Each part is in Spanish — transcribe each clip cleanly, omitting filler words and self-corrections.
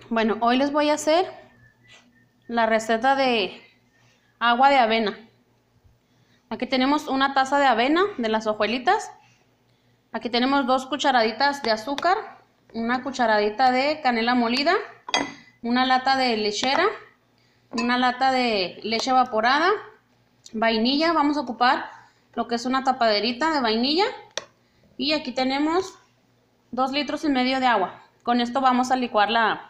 Bueno, hoy les voy a hacer la receta de agua de avena. Aquí tenemos una taza de avena de las hojuelitas. Aquí tenemos 2 cucharaditas de azúcar, una cucharadita de canela molida, una lata de lechera, una lata de leche evaporada, vainilla. Vamos a ocupar lo que es una tapaderita de vainilla. Y aquí tenemos 2,5 litros de agua. Con esto vamos a licuar la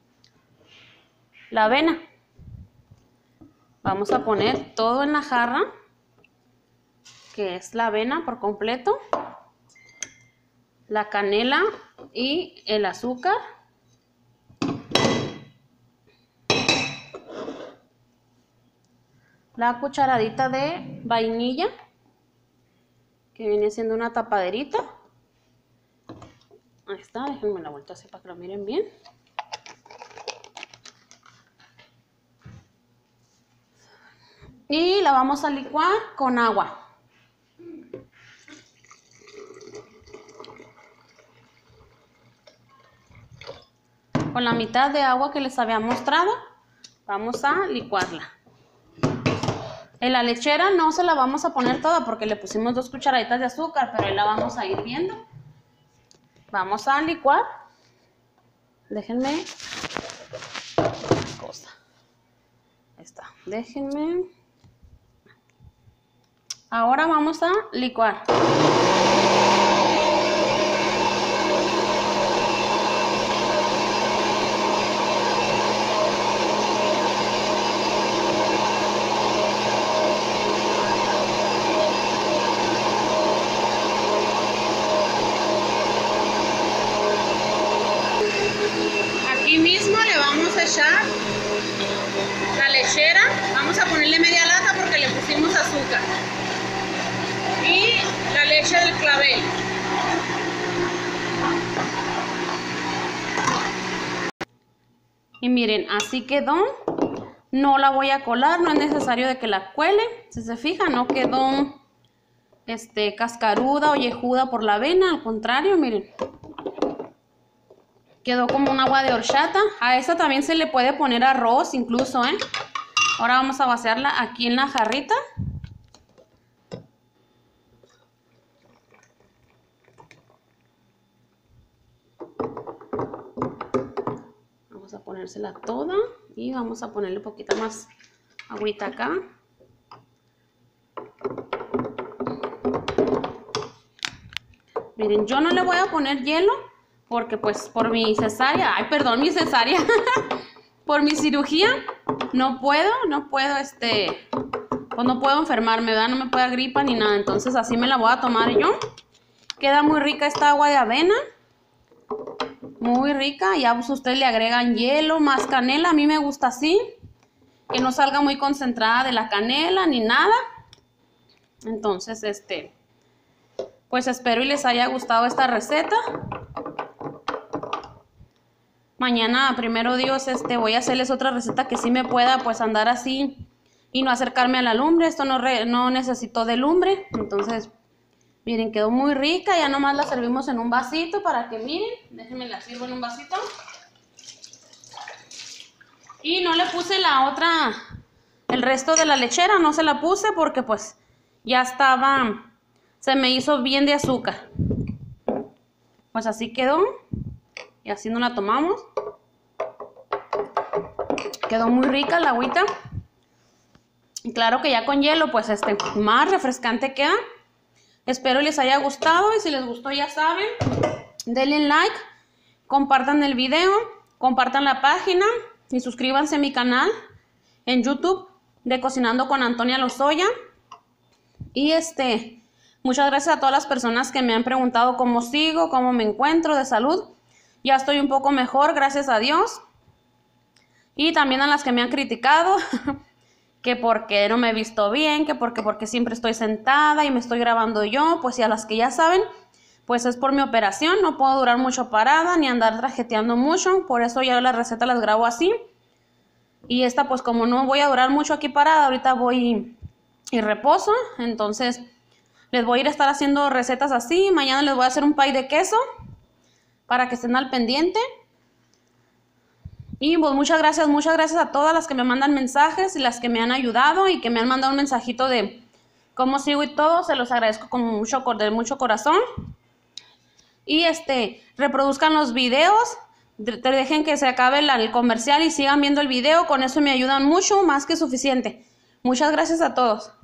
avena. Vamos a poner todo en la jarra, que es la avena por completo, la canela y el azúcar. La cucharadita de vainilla, que viene siendo una tapaderita. Ahí está, déjenme la vuelta así para que lo miren bien. Y la vamos a licuar con agua. Con la mitad de agua que les había mostrado, vamos a licuarla. En la lechera no se la vamos a poner toda porque le pusimos 2 cucharaditas de azúcar, pero ahí la vamos a ir viendo. Vamos a licuar. Déjenme. Cosa. Ahí está. Déjenme. Ahora vamos a licuar. Aquí mismo le vamos a echar la lechera. Vamos a ponerle media lata porque le pusimos azúcar. Y la leche del clavel. Y miren, así quedó. No la voy a colar, no es necesario de que la cuele. Si se fijan, no quedó cascaruda o yejuda por la avena, al contrario, miren. Quedó como un agua de horchata. A esta también se le puede poner arroz incluso, ¿eh? Ahora vamos a vaciarla aquí en la jarrita. Vamos a ponérsela toda y vamos a ponerle un poquito más agüita acá. Miren, yo no le voy a poner hielo porque pues por mi cesárea, mi cesárea, por mi cirugía no puedo, pues no puedo enfermarme, ¿verdad? No me puede dar gripa ni nada, entonces así me la voy a tomar yo. Queda muy rica esta agua de avena. Muy rica, ya pues ustedes le agregan hielo, más canela, a mí me gusta así, que no salga muy concentrada de la canela ni nada. Entonces, pues espero y les haya gustado esta receta. Mañana, primero Dios, voy a hacerles otra receta que sí me pueda pues andar así y no acercarme a la lumbre. Esto no necesito de lumbre, entonces... Miren, quedó muy rica, ya nomás la servimos en un vasito para que miren. Déjenme la sirvo en un vasito. Y no le puse el resto de la lechera, no se la puse porque pues ya estaba, se me hizo bien de azúcar. Pues así quedó y así nos la tomamos. Quedó muy rica la agüita. Y claro que ya con hielo pues más refrescante queda. Espero les haya gustado y si les gustó ya saben, denle like, compartan el video, compartan la página y suscríbanse a mi canal en YouTube de Cocinando con Antonia Lozoya. Y muchas gracias a todas las personas que me han preguntado cómo sigo, cómo me encuentro de salud. Ya estoy un poco mejor, gracias a Dios. Y también a las que me han criticado. Que porque no me he visto bien, que porque siempre estoy sentada y me estoy grabando yo, pues y a las que ya saben, pues es por mi operación, no puedo durar mucho parada ni andar trajeteando mucho, por eso ya las recetas las grabo así. Y esta pues como no voy a durar mucho aquí parada, ahorita voy y reposo, entonces les voy a ir a estar haciendo recetas así. Mañana les voy a hacer un pie de queso para que estén al pendiente. Y pues muchas gracias a todas las que me mandan mensajes y las que me han ayudado y que me han mandado un mensajito de cómo sigo y todo. Se los agradezco con de mucho corazón. Y reproduzcan los videos, dejen que se acabe el comercial y sigan viendo el video. Con eso me ayudan mucho, más que suficiente. Muchas gracias a todos.